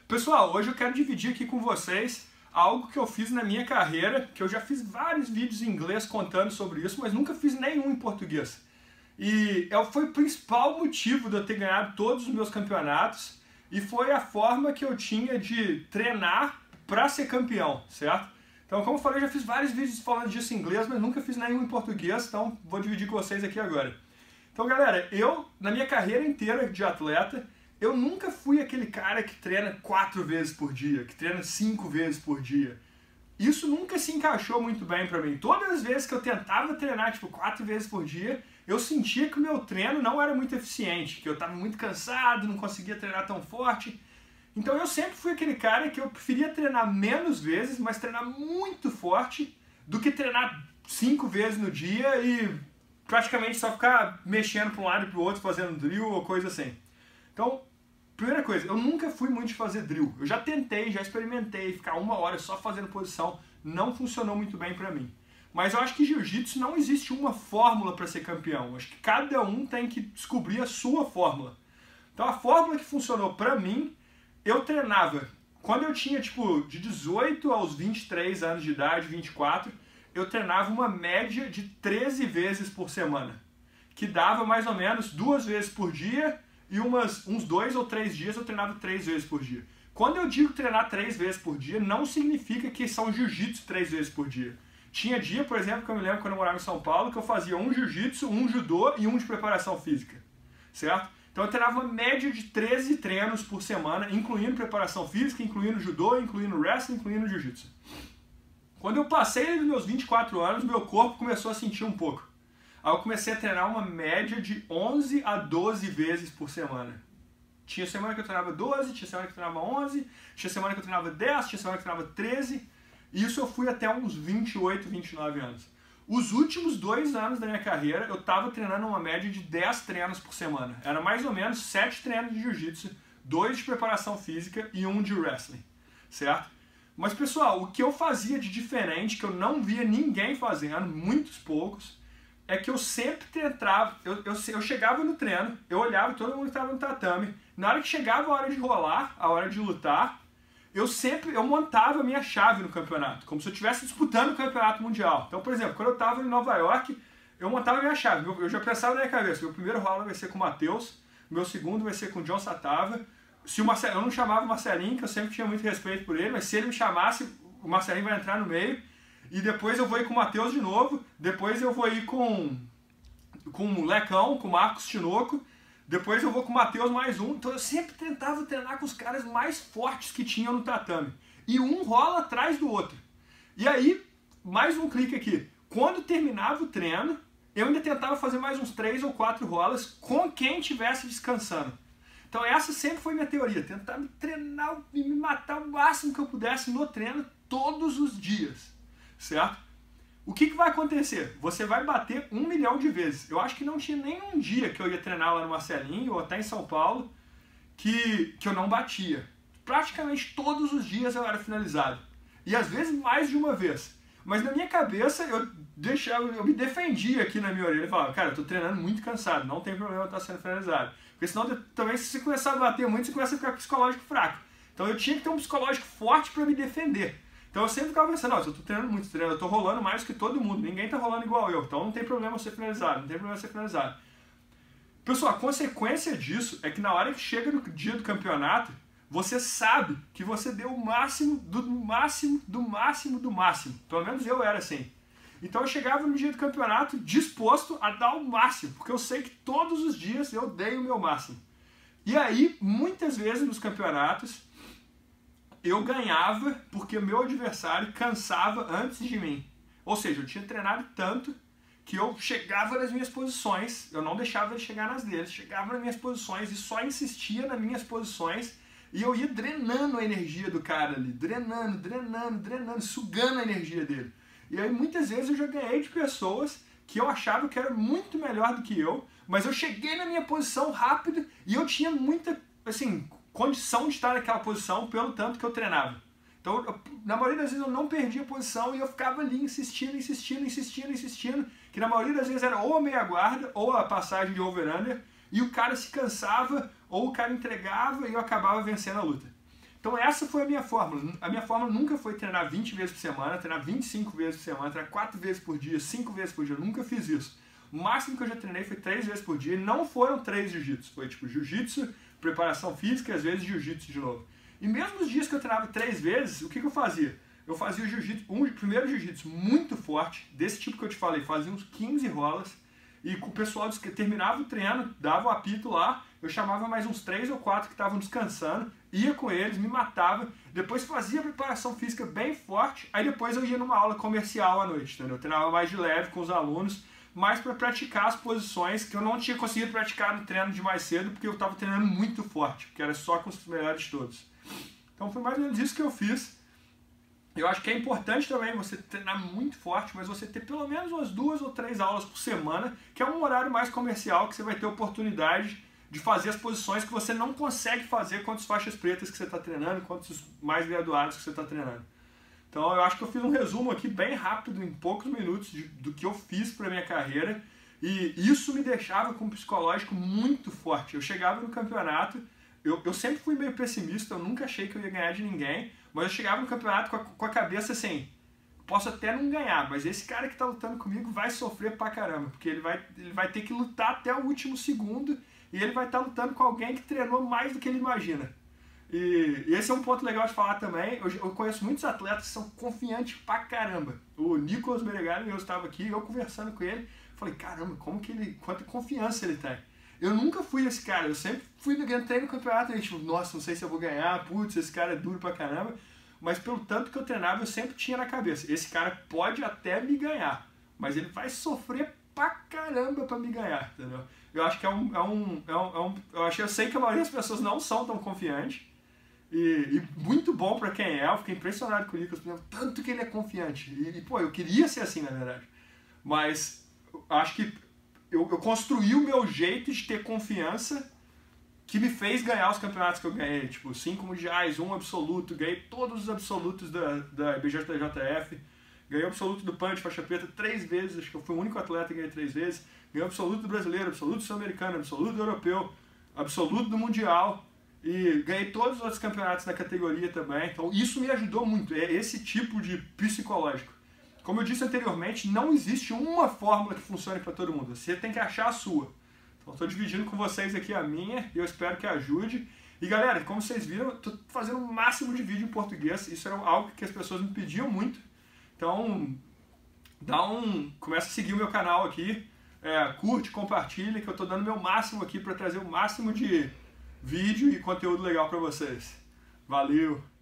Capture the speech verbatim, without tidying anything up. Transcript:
Pessoal, hoje eu quero dividir aqui com vocês algo que eu fiz na minha carreira, que eu já fiz vários vídeos em inglês contando sobre isso, mas nunca fiz nenhum em português. E foi o principal motivo de eu ter ganhado todos os meus campeonatos e foi a forma que eu tinha de treinar para ser campeão, certo? Então, como eu falei, eu já fiz vários vídeos falando disso em inglês, mas nunca fiz nenhum em português, então vou dividir com vocês aqui agora. Então, galera, eu, na minha carreira inteira de atleta, eu nunca fui aquele cara que treina quatro vezes por dia, que treina cinco vezes por dia. Isso nunca se encaixou muito bem pra mim. Todas as vezes que eu tentava treinar, tipo, quatro vezes por dia, eu sentia que o meu treino não era muito eficiente, que eu estava muito cansado, não conseguia treinar tão forte. Então eu sempre fui aquele cara que eu preferia treinar menos vezes, mas treinar muito forte, do que treinar cinco vezes no dia e praticamente só ficar mexendo para um lado e para o outro, fazendo drill ou coisa assim. Então, primeira coisa, eu nunca fui muito de fazer drill. Eu já tentei, já experimentei ficar uma hora só fazendo posição, não funcionou muito bem pra mim. Mas eu acho que jiu-jitsu não existe uma fórmula para ser campeão. Eu acho que cada um tem que descobrir a sua fórmula. Então a fórmula que funcionou pra mim, eu treinava. Quando eu tinha tipo de dezoito aos vinte e três anos de idade, vinte e quatro, eu treinava uma média de treze vezes por semana. Que dava mais ou menos duas vezes por dia. E umas, uns dois ou três dias eu treinava três vezes por dia. Quando eu digo treinar três vezes por dia, não significa que são jiu-jitsu três vezes por dia. Tinha dia, por exemplo, que eu me lembro quando eu morava em São Paulo, que eu fazia um jiu-jitsu, um judô e um de preparação física. Certo? Então eu treinava uma média de treze treinos por semana, incluindo preparação física, incluindo judô, incluindo wrestling, incluindo jiu-jitsu. Quando eu passei dos meus vinte e quatro anos, meu corpo começou a sentir um pouco. Aí eu comecei a treinar uma média de onze a doze vezes por semana. Tinha semana que eu treinava doze, tinha semana que eu treinava onze, tinha semana que eu treinava dez, tinha semana que eu treinava treze. E isso eu fui até uns vinte e oito, vinte e nove anos. Os últimos dois anos da minha carreira, eu estava treinando uma média de dez treinos por semana. Era mais ou menos sete treinos de jiu-jitsu, dois de preparação física e um de wrestling. Certo? Mas, pessoal, o que eu fazia de diferente, que eu não via ninguém fazendo, muitos poucos, é que eu sempre tentava, eu, eu, eu chegava no treino, eu olhava todo mundo que estava no tatame, na hora que chegava a hora de rolar, a hora de lutar, eu sempre, eu montava a minha chave no campeonato, como se eu estivesse disputando o campeonato mundial. Então, por exemplo, quando eu estava em Nova York, eu montava a minha chave, eu já pensava na minha cabeça, meu primeiro round vai ser com o Matheus, meu segundo vai ser com o John Satava, se o Marcel, eu não chamava o Marcelinho, que eu sempre tinha muito respeito por ele, mas se ele me chamasse, o Marcelinho vai entrar no meio, e depois eu vou ir com o Matheus de novo, depois eu vou ir com, com o Lecão, com o Marcos Tinoco, depois eu vou com o Matheus mais um. Então eu sempre tentava treinar com os caras mais fortes que tinham no tatame. E um rola atrás do outro. E aí, mais um clique aqui. Quando terminava o treino, eu ainda tentava fazer mais uns três ou quatro rolas com quem estivesse descansando. Então essa sempre foi minha teoria, tentar me treinar e me matar o máximo que eu pudesse no treino todos os dias. Certo? O que, que vai acontecer? Você vai bater um milhão de vezes. Eu acho que não tinha nenhum dia que eu ia treinar lá no Marcelinho ou até em São Paulo que, que eu não batia. Praticamente todos os dias eu era finalizado. E às vezes mais de uma vez. Mas na minha cabeça eu, deixava, eu me defendia aqui na minha orelha e falava, cara, eu tô treinando muito cansado, não tem problema eu estar sendo finalizado. Porque senão também se você começar a bater muito, você começa a ficar com psicológico fraco. Então eu tinha que ter um psicológico forte para me defender. Então eu sempre ficava pensando, nossa, eu tô treinando muito, treino, eu tô rolando mais que todo mundo, ninguém tá rolando igual eu, então não tem problema eu ser finalizado, não tem problema eu ser finalizado. Pessoal, a consequência disso é que na hora que chega no dia do campeonato, você sabe que você deu o máximo, do máximo, do máximo, do máximo. Pelo menos eu era assim. Então eu chegava no dia do campeonato disposto a dar o máximo, porque eu sei que todos os dias eu dei o meu máximo. E aí, muitas vezes nos campeonatos, eu ganhava porque o meu adversário cansava antes de mim. Ou seja, eu tinha treinado tanto que eu chegava nas minhas posições, eu não deixava ele chegar nas deles, chegava nas minhas posições e só insistia nas minhas posições e eu ia drenando a energia do cara ali, drenando, drenando, drenando, sugando a energia dele. E aí muitas vezes eu já ganhei de pessoas que eu achava que era muito melhor do que eu, mas eu cheguei na minha posição rápido e eu tinha muita, assim, condição de estar naquela posição pelo tanto que eu treinava. Então, eu, na maioria das vezes eu não perdia a posição e eu ficava ali insistindo, insistindo, insistindo, insistindo, que na maioria das vezes era ou a meia guarda ou a passagem de over-under, e o cara se cansava ou o cara entregava e eu acabava vencendo a luta. Então, Então essa foi a minha fórmula. A minha fórmula nunca foi treinar vinte vezes por semana, treinar vinte e cinco vezes por semana, treinar quatro vezes por dia, cinco vezes por dia. Eu nunca fiz isso. O máximo que eu já treinei foi três vezes por dia e não foram três jiu-jitsu. Foi tipo jiu-jitsu, preparação física e às vezes jiu-jitsu de novo. E mesmo os dias que eu treinava três vezes, o que, que eu fazia? Eu fazia o jiu-jitsu, um primeiro jiu-jitsu muito forte, desse tipo que eu te falei, fazia uns quinze rolas, e com o pessoal que terminava o treino, dava o apito lá, eu chamava mais uns três ou quatro que estavam descansando, ia com eles, me matava, depois fazia a preparação física bem forte, aí depois eu ia numa aula comercial à noite, entendeu? Eu treinava mais de leve com os alunos, mais para praticar as posições que eu não tinha conseguido praticar no treino de mais cedo, porque eu estava treinando muito forte, porque era só com os melhores de todos. Então foi mais ou menos isso que eu fiz. Eu acho que é importante também você treinar muito forte, mas você ter pelo menos umas duas ou três aulas por semana, que é um horário mais comercial, que você vai ter oportunidade de fazer as posições que você não consegue fazer com as faixas pretas que você está treinando, com os mais graduados que você está treinando. Então eu acho que eu fiz um resumo aqui bem rápido, em poucos minutos, de, do que eu fiz para minha carreira, e isso me deixava com um psicológico muito forte. Eu chegava no campeonato, eu, eu sempre fui meio pessimista, eu nunca achei que eu ia ganhar de ninguém, mas eu chegava no campeonato com a, com a cabeça assim, posso até não ganhar, mas esse cara que está lutando comigo vai sofrer pra caramba, porque ele vai, ele vai ter que lutar até o último segundo, e ele vai estar lutando com alguém que treinou mais do que ele imagina. E, e esse é um ponto legal de falar também. Eu, eu conheço muitos atletas que são confiantes pra caramba. O Nicolas Meregali, eu estava aqui, eu conversando com ele, falei, caramba, como que ele, quanta confiança ele tem. Eu nunca fui esse cara, eu sempre fui entrei no campeonato e tipo, nossa, não sei se eu vou ganhar, putz, esse cara é duro pra caramba. Mas pelo tanto que eu treinava, eu sempre tinha na cabeça, esse cara pode até me ganhar, mas ele vai sofrer pra caramba pra me ganhar, entendeu? Eu acho que é um, é um, é um, é um eu, acho, eu sei que a maioria das pessoas não são tão confiantes, e, e muito bom pra quem é, eu fiquei impressionado com o Nicolas, tanto que ele é confiante, e, e pô, eu queria ser assim na verdade, mas acho que eu, eu construí o meu jeito de ter confiança que me fez ganhar os campeonatos que eu ganhei, tipo, cinco mundiais, um absoluto, ganhei todos os absolutos da, da I B J J F, ganhei o absoluto do Punch, faixa preta, três vezes, acho que eu fui o único atleta que ganhei três vezes, ganhei o absoluto do brasileiro, absoluto do sul-americano, absoluto do europeu, absoluto do mundial, e ganhei todos os outros campeonatos na categoria também, então isso me ajudou muito, é esse tipo de psicológico. Como eu disse anteriormente, não existe uma fórmula que funcione para todo mundo, você tem que achar a sua. Então estou dividindo com vocês aqui a minha, e eu espero que ajude. E galera, como vocês viram, estou fazendo o máximo de vídeo em português, isso era algo que as pessoas me pediam muito. Então, dá um, começa a seguir o meu canal aqui, é, curte, compartilha, que eu estou dando o meu máximo aqui para trazer o máximo de vídeo e conteúdo legal para vocês. Valeu!